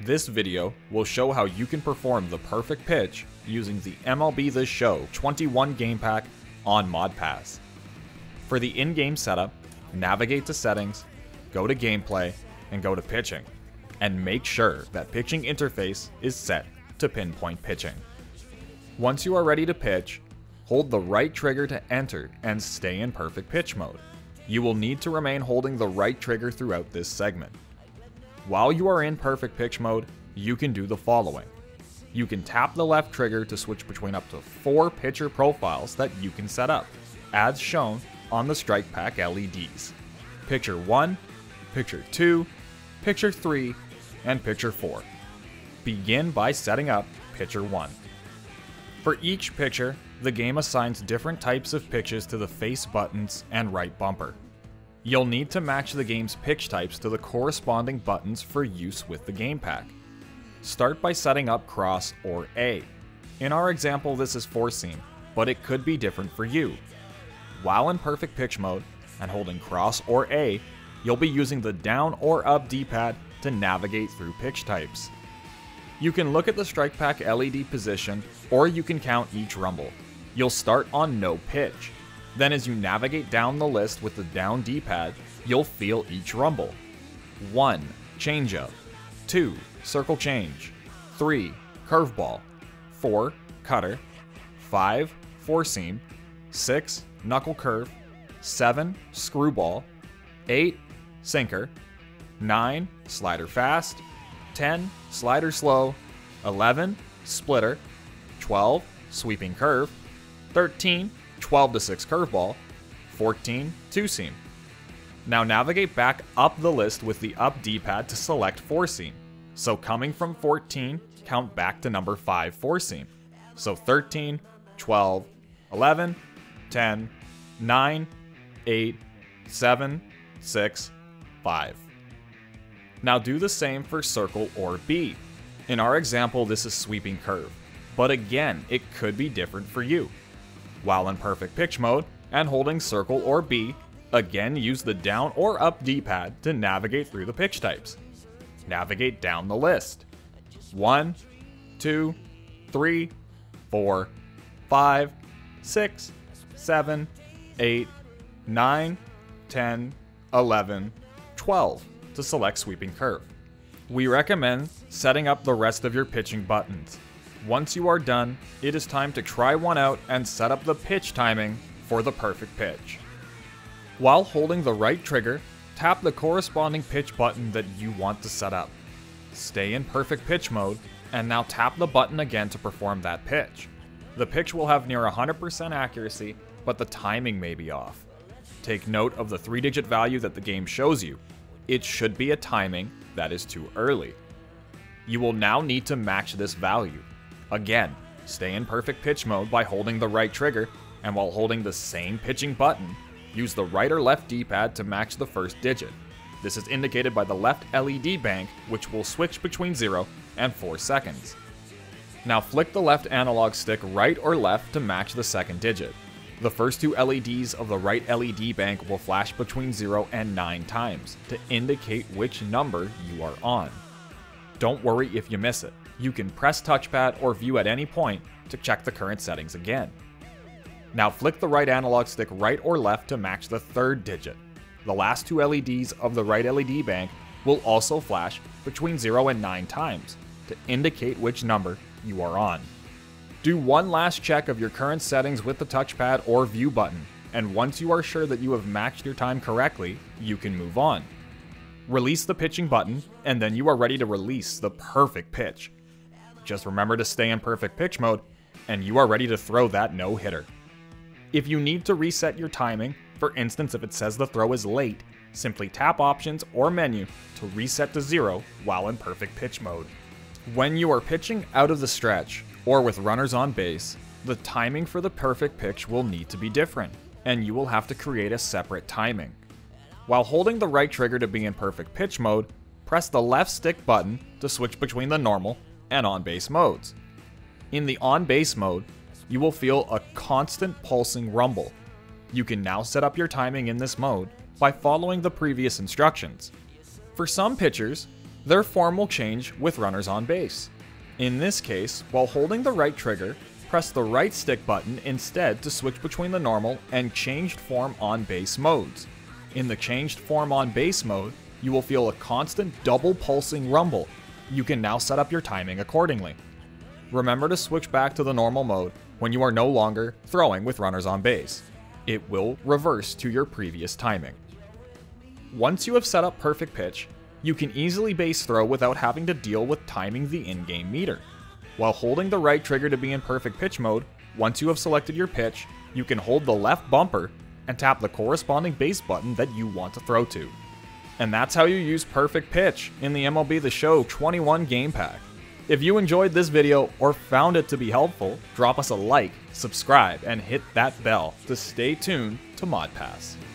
This video will show how you can perform the perfect pitch using the MLB The Show 21 game pack on ModPass. For the in-game setup, navigate to Settings, go to Gameplay, and go to Pitching, and make sure that Pitching Interface is set to Pinpoint Pitching. Once you are ready to pitch, hold the right trigger to enter and stay in perfect pitch mode. You will need to remain holding the right trigger throughout this segment. While you are in perfect pitch mode, you can do the following. You can tap the left trigger to switch between up to 4 pitcher profiles that you can set up, as shown on the Strike Pack LEDs. Picture 1, Picture 2, Picture 3, and Picture 4. Begin by setting up Picture 1. For each pitcher, the game assigns different types of pitches to the face buttons and right bumper. You'll need to match the game's pitch types to the corresponding buttons for use with the game pack. Start by setting up Cross or A. In our example, this is 4-seam, but it could be different for you. While in perfect pitch mode and holding Cross or A, you'll be using the down or up D-pad to navigate through pitch types. You can look at the Strike Pack LED position, or you can count each rumble. You'll start on no pitch. Then as you navigate down the list with the down D-pad, you'll feel each rumble. 1. Changeup. 2. Circle change. 3. Curveball. 4. Cutter. 5. 4-seam. 6. Knuckle curve. 7. Screwball. 8. Sinker. 9. Slider fast. 10. Slider slow. 11. Splitter. 12. Sweeping curve. 13. 12-6 curveball, 14, 2-seam. Now navigate back up the list with the up D-pad to select 4-seam. So coming from 14, count back to number 5 4-seam. So 13, 12, 11, 10, 9, 8, 7, 6, 5. Now do the same for circle or B. In our example, this is sweeping curve, but again, it could be different for you. While in perfect pitch mode and holding circle or B, again use the down or up D-pad to navigate through the pitch types. Navigate down the list. 1, 2, 3, 4, 5, 6, 7, 8, 9, 10, 11, 12 to select sweeping curve. We recommend setting up the rest of your pitching buttons. Once you are done, it is time to try one out and set up the pitch timing for the perfect pitch. While holding the right trigger, tap the corresponding pitch button that you want to set up. Stay in perfect pitch mode, and now tap the button again to perform that pitch. The pitch will have near 100% accuracy, but the timing may be off. Take note of the 3-digit value that the game shows you. It should be a timing that is too early. You will now need to match this value. Again, stay in perfect pitch mode by holding the right trigger, and while holding the same pitching button, use the right or left D-pad to match the first digit. This is indicated by the left LED bank, which will switch between 0 and 4 seconds. Now flick the left analog stick right or left to match the second digit. The first 2 LEDs of the right LED bank will flash between 0 and 9 times to indicate which number you are on. Don't worry if you miss it. You can press touchpad or view at any point to check the current settings again. Now flick the right analog stick right or left to match the third digit. The last 2 LEDs of the right LED bank will also flash between 0 and 9 times to indicate which number you are on. Do one last check of your current settings with the touchpad or view button, and once you are sure that you have matched your time correctly, you can move on. Release the pitching button, and then you are ready to release the perfect pitch. Just remember to stay in perfect pitch mode, and you are ready to throw that no-hitter. If you need to reset your timing, for instance if it says the throw is late, simply tap Options or Menu to reset to 0 while in perfect pitch mode. When you are pitching out of the stretch, or with runners on base, the timing for the perfect pitch will need to be different, and you will have to create a separate timing. While holding the right trigger to be in perfect pitch mode, press the left stick button to switch between the normal and on-base modes. In the on-base mode, you will feel a constant pulsing rumble. You can now set up your timing in this mode by following the previous instructions. For some pitchers, Their form will change with runners on base. In this case, while holding the right trigger, press the right stick button instead to switch between the normal and changed form on base modes. In the changed form on base mode, you will feel a constant double pulsing rumble. You can now set up your timing accordingly. Remember to switch back to the normal mode when you are no longer throwing with runners on base. It will reverse to your previous timing. Once you have set up perfect pitch, you can easily base throw without having to deal with timing the in-game meter. While holding the right trigger to be in perfect pitch mode, once you have selected your pitch, you can hold the left bumper and tap the corresponding base button that you want to throw to. And that's how you use perfect pitch in the MLB The Show 21 game pack. If you enjoyed this video or found it to be helpful, drop us a like, subscribe, and hit that bell to stay tuned to ModPass.